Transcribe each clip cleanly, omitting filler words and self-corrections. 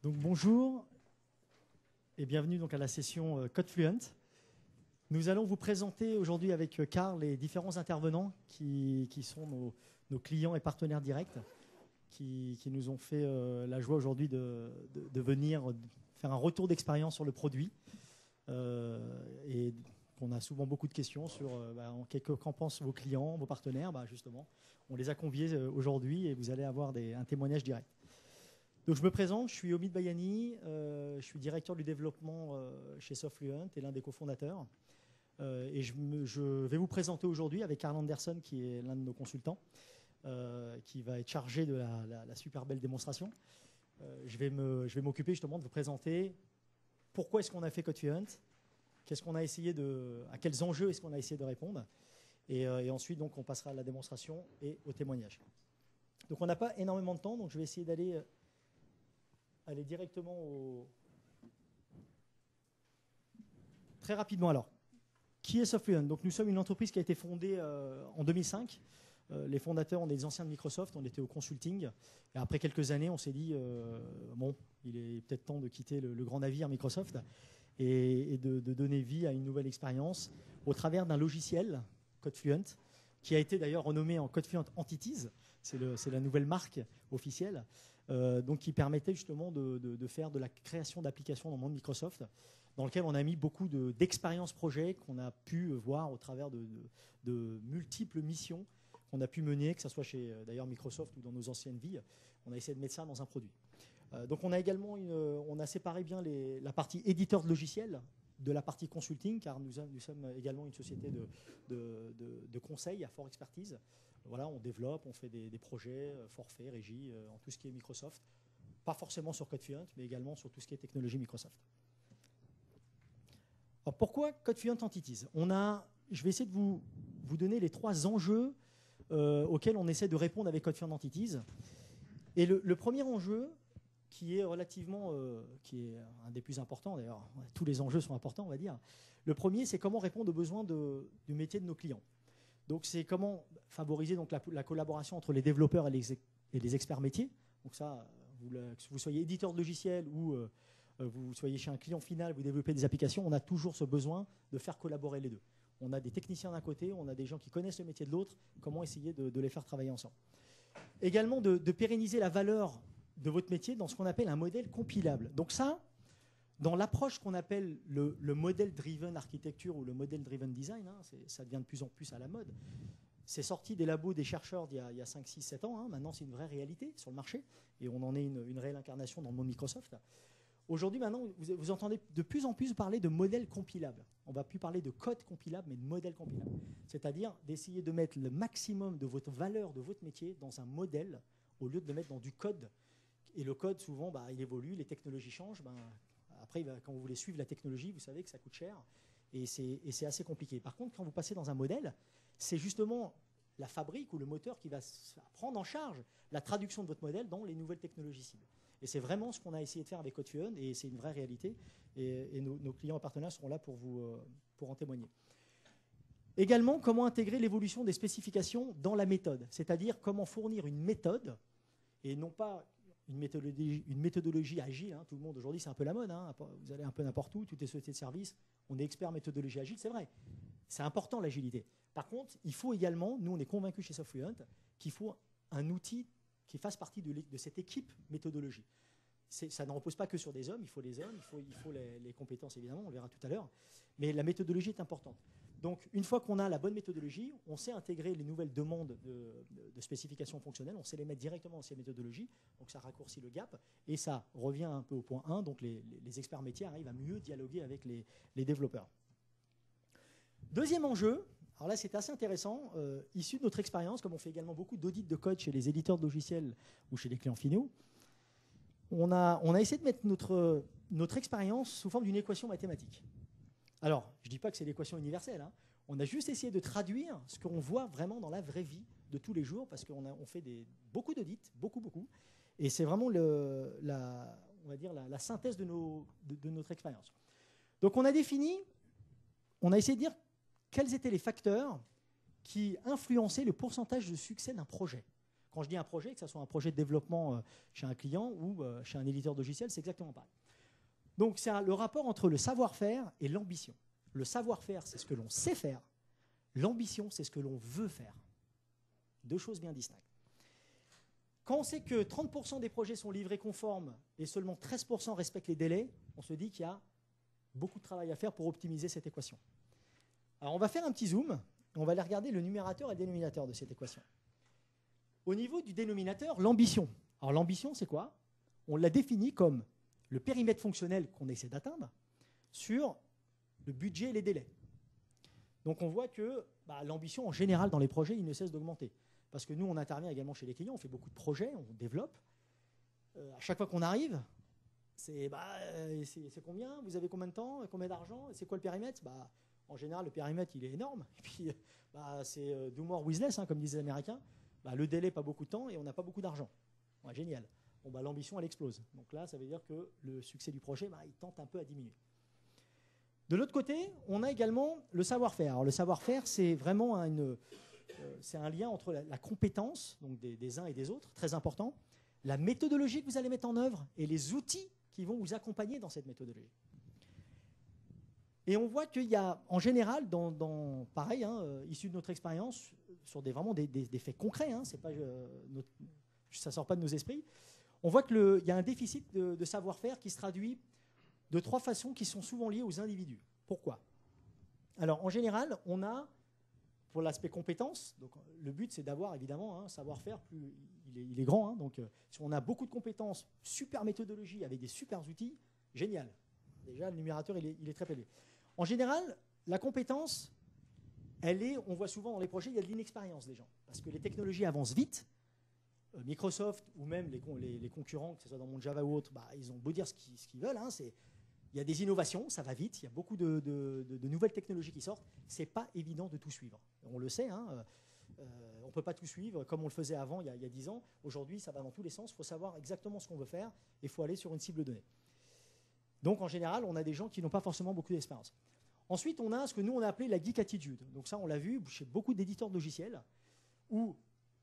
Donc bonjour et bienvenue donc à la session CodeFluent. Nous allons vous présenter aujourd'hui avec Karl les différents intervenants qui sont nos clients et partenaires directs qui nous ont fait la joie aujourd'hui de venir faire un retour d'expérience sur le produit et qu'on a souvent beaucoup de questions sur qu'en pensent vos clients, vos partenaires. Justement, on les a conviés aujourd'hui et vous allez avoir un témoignage direct. Donc je me présente, je suis Omid Bayani, je suis directeur du développement chez SoftFluent et l'un des cofondateurs. Et je vais vous présenter aujourd'hui avec Karl Anderson, qui est l'un de nos consultants, qui va être chargé de la super belle démonstration. Je vais m'occuper justement de vous présenter pourquoi est-ce qu'on a fait CodeFluent, qu'est-ce qu'on a essayé à quels enjeux est-ce qu'on a essayé de répondre. Et ensuite, donc, on passera à la démonstration et au témoignage. Donc on n'a pas énormément de temps, donc je vais essayer d'aller directement très rapidement. Alors, qui est SoftFluent? Donc, nous sommes une entreprise qui a été fondée en 2005. Les fondateurs, on est des anciens de Microsoft, on était au consulting. Et après quelques années, on s'est dit, bon, il est peut-être temps de quitter le grand navire Microsoft et de donner vie à une nouvelle expérience au travers d'un logiciel, CodeFluent, qui a été d'ailleurs renommé en CodeFluent Entities. C'est la nouvelle marque officielle. Donc qui permettait justement de faire de la création d'applications dans le monde Microsoft, dans lequel on a mis beaucoup d'expériences projets qu'on a pu voir au travers de multiples missions qu'on a pu mener, que ce soit chez d'ailleurs Microsoft ou dans nos anciennes vies. On a essayé de mettre ça dans un produit. Donc on a également on a séparé bien la partie éditeur de logiciels de la partie consulting, car nous sommes également une société de conseil à fort expertise. Voilà, on développe, on fait des projets, forfaits, régie, en tout ce qui est Microsoft. Pas forcément sur CodeFluent, mais également sur tout ce qui est technologie Microsoft. Alors pourquoi CodeFluent Entities? Je vais essayer de vous donner les 3 enjeux auxquels on essaie de répondre avec CodeFluent Entities. Et le premier enjeu, qui est qui est un des plus importants, d'ailleurs, tous les enjeux sont importants, on va dire. Le premier, c'est comment répondre aux besoins du métier de nos clients. Donc, c'est comment favoriser donc, la collaboration entre les développeurs et les experts métiers. Donc ça, que vous soyez éditeur de logiciel ou vous soyez chez un client final, vous développez des applications, on a toujours ce besoin de faire collaborer les deux. On a des techniciens d'un côté, on a des gens qui connaissent le métier de l'autre, comment essayer de les faire travailler ensemble. Également, de pérenniser la valeur de votre métier dans ce qu'on appelle un modèle compilable. Donc ça, dans l'approche qu'on appelle le model-driven architecture ou le model-driven design, ça devient de plus en plus à la mode. C'est sorti des labos des chercheurs il y a 5, 6, 7 ans. Maintenant, c'est une vraie réalité sur le marché et on en est une réelle incarnation dans le monde Microsoft. Aujourd'hui, maintenant, vous entendez de plus en plus parler de modèle compilable. On ne va plus parler de code compilable, mais de modèle compilable. C'est-à-dire d'essayer de mettre le maximum de votre valeur, de votre métier dans un modèle au lieu de le mettre dans du code. Et le code, souvent, il évolue, les technologies changent. Après, quand vous voulez suivre la technologie, vous savez que ça coûte cher et c'est assez compliqué. Par contre, quand vous passez dans un modèle, c'est justement la fabrique ou le moteur qui va prendre en charge la traduction de votre modèle dans les nouvelles technologies cibles. Et c'est vraiment ce qu'on a essayé de faire avec CodeFluent et c'est une vraie réalité. Et nos clients et partenaires seront là pour en témoigner. Également, comment intégrer l'évolution des spécifications dans la méthode, c'est-à-dire comment fournir une méthode et non pas une méthodologie agile. Tout le monde aujourd'hui, c'est un peu la mode. Vous allez un peu n'importe où, toutes les sociétés de services, on est expert méthodologie agile, c'est vrai. C'est important l'agilité. Par contre, il faut également, nous on est convaincus chez SoftFluent, qu'il faut un outil qui fasse partie de cette équipe méthodologie. Ça ne repose pas que sur des hommes, il faut les hommes, il faut les compétences évidemment, on le verra tout à l'heure. Mais la méthodologie est importante. Donc, une fois qu'on a la bonne méthodologie, on sait intégrer les nouvelles demandes de spécifications fonctionnelles, on sait les mettre directement dans ces méthodologies, donc ça raccourcit le gap, et ça revient un peu au point 1, donc les experts métiers arrivent à mieux dialoguer avec les développeurs. Deuxième enjeu, alors là c'est assez intéressant, issu de notre expérience, comme on fait également beaucoup d'audits de code chez les éditeurs de logiciels ou chez les clients finaux, on a essayé de mettre notre expérience sous forme d'une équation mathématique. Alors, je ne dis pas que c'est l'équation universelle. On a juste essayé de traduire ce qu'on voit vraiment dans la vraie vie de tous les jours, parce qu'on fait beaucoup d'audits, beaucoup. Et c'est vraiment on va dire la synthèse de notre expérience. Donc, on a essayé de dire quels étaient les facteurs qui influençaient le pourcentage de succès d'un projet. Quand je dis un projet, que ce soit un projet de développement chez un client ou chez un éditeur de logiciel, c'est exactement pareil. Donc c'est le rapport entre le savoir-faire et l'ambition. Le savoir-faire, c'est ce que l'on sait faire. L'ambition, c'est ce que l'on veut faire. Deux choses bien distinctes. Quand on sait que 30% des projets sont livrés conformes et seulement 13% respectent les délais, on se dit qu'il y a beaucoup de travail à faire pour optimiser cette équation. Alors on va faire un petit zoom, on va aller regarder le numérateur et le dénominateur de cette équation. Au niveau du dénominateur, l'ambition. Alors l'ambition, c'est quoi? On l'a défini comme le périmètre fonctionnel qu'on essaie d'atteindre sur le budget et les délais. Donc on voit que l'ambition, en général, dans les projets, il ne cesse d'augmenter. Parce que nous, on intervient également chez les clients, on fait beaucoup de projets, on développe. À chaque fois qu'on arrive, c'est combien? Vous avez combien de temps? Combien d'argent? C'est quoi le périmètre? En général, le périmètre, il est énorme. Et puis, c'est do more with less, comme disent les Américains. Le délai, pas beaucoup de temps et on n'a pas beaucoup d'argent. Ouais, génial. L'ambition, elle explose. Donc là, ça veut dire que le succès du projet, il tente un peu à diminuer. De l'autre côté, on a également le savoir-faire. Alors, le savoir-faire, c'est vraiment c'est un lien entre la compétence donc des uns et des autres, très important, la méthodologie que vous allez mettre en œuvre et les outils qui vont vous accompagner dans cette méthodologie. Et on voit qu'il y a, en général, pareil, issu de notre expérience, sur vraiment des faits concrets, ça ne sort pas de nos esprits, on voit qu'il y a un déficit de savoir-faire qui se traduit de trois façons qui sont souvent liées aux individus. Pourquoi? Alors, en général, on a, pour l'aspect compétences, donc le but, c'est d'avoir, évidemment, un savoir-faire, plus il est grand. Donc, si on a beaucoup de compétences, super méthodologie, avec des super outils, génial. Déjà, le numérateur, il est très élevé. En général, la compétence, on voit souvent dans les projets, il y a de l'inexpérience des gens. Parce que les technologies avancent vite. Microsoft ou même les concurrents, que ce soit dans le monde Java ou autre, ils ont beau dire ce qu'ils veulent. Il y a des innovations, ça va vite, il y a beaucoup de nouvelles technologies qui sortent. Ce n'est pas évident de tout suivre. On le sait, on ne peut pas tout suivre comme on le faisait avant, il y a 10 ans. Aujourd'hui, ça va dans tous les sens. Il faut savoir exactement ce qu'on veut faire et il faut aller sur une cible donnée. Donc, en général, on a des gens qui n'ont pas forcément beaucoup d'expérience. Ensuite, on a ce que nous, on a appelé la geek attitude. Donc ça, on l'a vu chez beaucoup d'éditeurs de logiciels où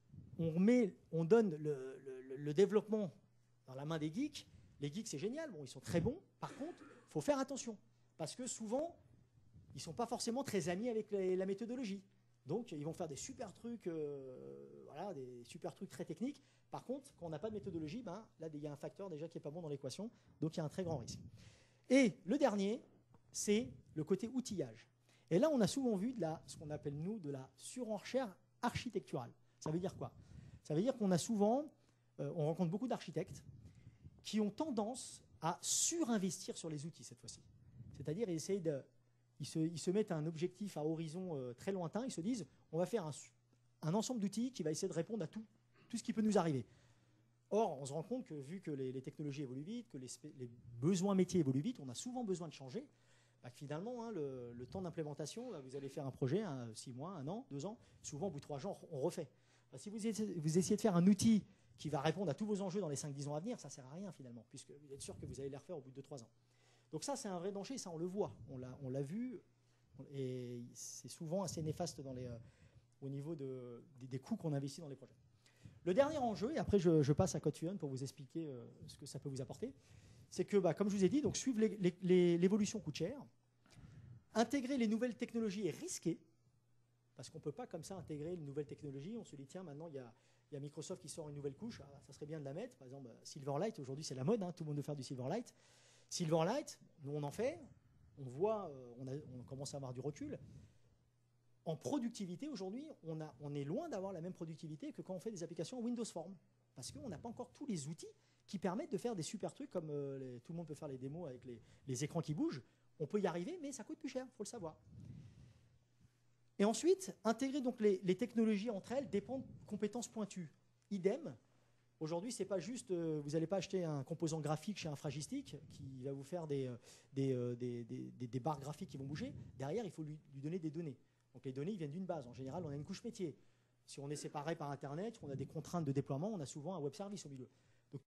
on donne le développement dans la main des geeks. Les geeks, c'est génial, ils sont très bons. Par contre, il faut faire attention parce que souvent, ils ne sont pas forcément très amis avec la méthodologie. Donc, ils vont faire des super trucs, des super trucs très techniques. Par contre, quand on n'a pas de méthodologie, là, il y a un facteur déjà qui n'est pas bon dans l'équation. Donc, il y a un très grand risque. Et le dernier, c'est le côté outillage. Et là, on a souvent vu ce qu'on appelle, nous, de la surenchère architecturale. Ça veut dire quoi? Ça veut dire qu'on a souvent, on rencontre beaucoup d'architectes qui ont tendance à surinvestir sur les outils cette fois-ci. C'est-à-dire, ils se mettent un objectif à horizon très lointain, ils se disent, on va faire un ensemble d'outils qui va essayer de répondre à tout ce qui peut nous arriver. Or, on se rend compte que vu que les technologies évoluent vite, que les besoins métiers évoluent vite, on a souvent besoin de changer, que finalement, le temps d'implémentation, vous allez faire un projet, 6 mois, 1 an, 2 ans, souvent au bout de 3 ans, on refait. Si vous essayez de faire un outil qui va répondre à tous vos enjeux dans les 5-10 ans à venir, ça ne sert à rien finalement, puisque vous êtes sûr que vous allez les refaire au bout de 2-3 ans. Donc ça, c'est un vrai danger, ça on le voit, on l'a vu, et c'est souvent assez néfaste au niveau des coûts qu'on investit dans les projets. Le dernier enjeu, et après je passe à CodeFusion pour vous expliquer ce que ça peut vous apporter, c'est que, comme je vous ai dit, donc suivre l'évolution coûte cher. Intégrer les nouvelles technologies est risqué, parce qu'on ne peut pas comme ça intégrer une nouvelle technologie. On se dit, tiens, maintenant, il y a Microsoft qui sort une nouvelle couche, ça serait bien de la mettre. Par exemple, Silverlight, aujourd'hui, c'est la mode, tout le monde veut faire du Silverlight. Silverlight, nous, on en fait, on voit, on commence à avoir du recul. En productivité, aujourd'hui, on est loin d'avoir la même productivité que quand on fait des applications en Windows Form, parce qu'on n'a pas encore tous les outils qui permettent de faire des super trucs, comme tout le monde peut faire les démos avec les écrans qui bougent. On peut y arriver, mais ça coûte plus cher, il faut le savoir. Et ensuite, intégrer donc les technologies entre elles dépend de compétences pointues. Idem, aujourd'hui, c'est pas juste, vous n'allez pas acheter un composant graphique chez Infragistic qui va vous faire des barres graphiques qui vont bouger. Derrière, il faut lui donner des données. Donc les données, ils viennent d'une base. En général, on a une couche métier. Si on est séparé par Internet, on a des contraintes de déploiement, on a souvent un web service au milieu.